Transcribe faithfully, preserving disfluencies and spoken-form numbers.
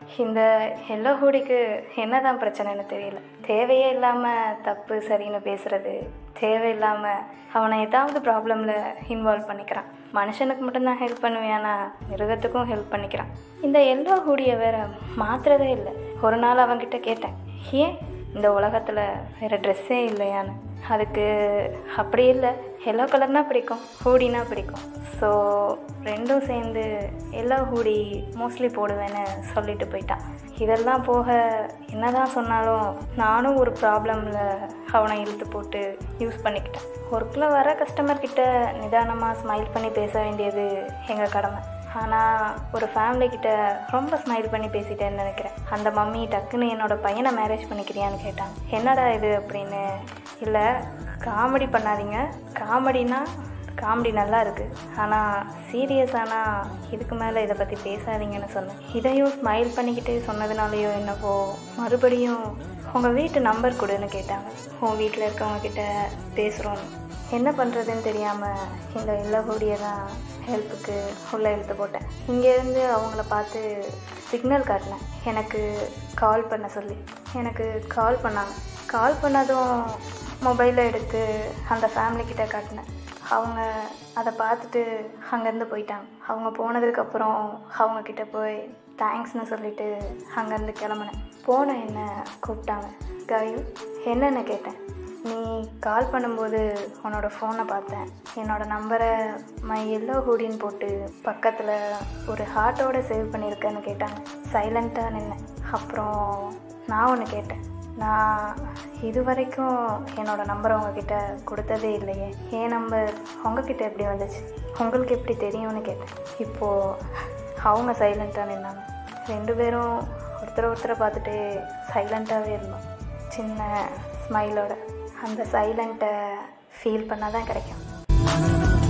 இந்த எல்லோ ஹூடிக்கு என்ன தான் பிரச்சனைன்னு தெரியல. தேவையே இல்லாமல் தப்பு சரின்னு பேசுகிறது, தேவையில்லாமல் அவனை ஏதாவது ப்ராப்ளமில் இன்வால்வ் பண்ணிக்கிறான். மனுஷனுக்கு மட்டும்தான் ஹெல்ப் பண்ணுவேன், மிருகத்துக்கும் ஹெல்ப் பண்ணிக்கிறான். இந்த எல்லோ ஹூடியை வேறு மாற்றுறதே இல்லை. ஒரு நாள் அவன்கிட்ட கேட்டேன், ஏன் இந்த உலகத்தில் வேறு ட்ரெஸ்ஸே இல்லையான்னு. அதுக்கு அப்படி இல்லை, எல்லோ கலர்னால் பிடிக்கும், ஹூடினா பிடிக்கும். ஸோ ரெண்டும் சேர்ந்து எல்லோ ஹூடி மோஸ்ட்லி போடுவேன்னு சொல்லிட்டு போயிட்டான். இதெல்லாம் போக என்ன தான் சொன்னாலும் நானும் ஒரு ப்ராப்ளமில் அவனை இழுத்து போட்டு யூஸ் பண்ணிக்கிட்டேன். ஒர்க்கில் வர கஸ்டமர்கிட்ட நிதானமாக ஸ்மைல் பண்ணி பேச வேண்டியது எங்கள் கடமை. ஆனால் ஒரு ஃபேமிலிக்கிட்ட ரொம்ப ஸ்மைல் பண்ணி பேசிட்டேன்னு நினைக்கிறேன். அந்த மம்மி டக்குன்னு என்னோடய பையனை மேரேஜ் பண்ணிக்கிறியான்னு கேட்டாங்க. என்னடா இது அப்படின்னு. இல்லை, காமெடி பண்ணாதீங்க, காமெடினா காமெடி நல்லா இருக்குது, ஆனால் சீரியஸானால் இதுக்கு மேலே இதை பற்றி பேசாதீங்கன்னு சொன்னேன். இதையும் ஸ்மைல் பண்ணிக்கிட்டே சொன்னதுனாலையோ என்னவோ மறுபடியும் உங்கள் வீட்டு நம்பர் கொடுன்னு கேட்டாங்க. உன் வீட்டில் இருக்கவங்கக்கிட்ட பேசுகிறோன்னு. என்ன பண்ணுறதுன்னு தெரியாமல் இந்த எல்லோ ஹூடியை தான் ஹெல்ப்புக்கு உள்ளே இழுத்து போட்டேன். இங்கேருந்து அவங்கள பார்த்து சிக்னல் காட்டினேன் எனக்கு கால் பண்ண சொல்லி. எனக்கு கால் பண்ணாங்க. கால் பண்ணதும் மொபைலை எடுத்து அந்த ஃபேமிலிக்கிட்ட காட்டினேன். அவங்க அதை பார்த்துட்டு அங்கேருந்து போயிட்டாங்க. அவங்க போனதுக்கப்புறம் அவங்கக்கிட்ட போய் தேங்க்ஸ்னு சொல்லிவிட்டு அங்கேருந்து கிளம்புனேன். போன என்ன கூப்பிட்டாங்க. காயு என்னென்னு கேட்டேன். நீ கால் பண்ணும்போது உன்னோட ஃபோனை பார்த்தேன், என்னோடய நம்பரை மை எல்லோ ஹூடின்னு போட்டு பக்கத்தில் ஒரு ஹார்ட்டோடு சேவ் பண்ணியிருக்கேன்னு கேட்டாங்க. சைலண்ட்டாக நின்னேன். அப்புறம் நான் ஒன்று கேட்டேன். நான் இது வரைக்கும் என்னோடய நம்பரை உங்ககிட்ட கொடுத்ததே இல்லையே, என் நம்பர் உங்ககிட்ட எப்படி வந்துச்சு, உங்களுக்கு எப்படி தெரியும்னு கேட்டேன். இப்போது அவங்க சைலண்ட்டாக நின்னாங்க. ரெண்டு பேரும் ஒருத்தரை ஒருத்தரை பார்த்துட்டு சைலண்ட்டாகவே இருந்தோம், சின்ன ஸ்மைலோட. அந்த சைலண்ட்டை ஃபீல் பண்ணால் தான் கிடைக்கும்.